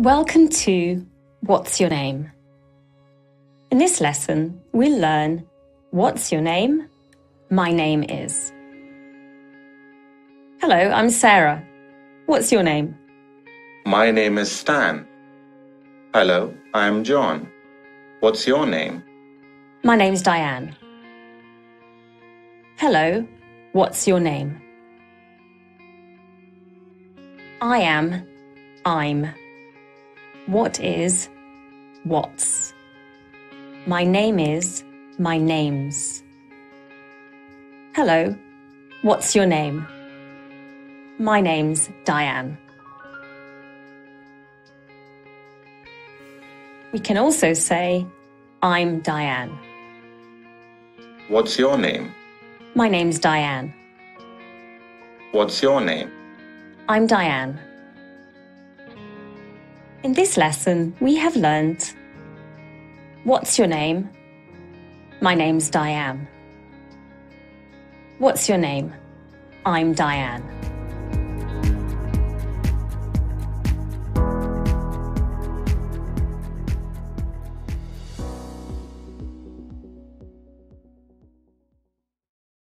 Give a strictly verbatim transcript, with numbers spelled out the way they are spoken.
Welcome to What's Your Name? In this lesson, we'll learn What's your name? My name is. Hello, I'm Sarah. What's your name? My name is Stan. Hello, I'm John. What's your name? My name's Diane. Hello, what's your name? I am, I'm. What is, what's. My name is, my name's. Hello, what's your name? My name's Diane. We can also say, I'm Diane. What's your name? My name's Diane. What's your name? I'm Diane. In this lesson, we have learnt What's your name? My name's Diane. What's your name? I'm Diane.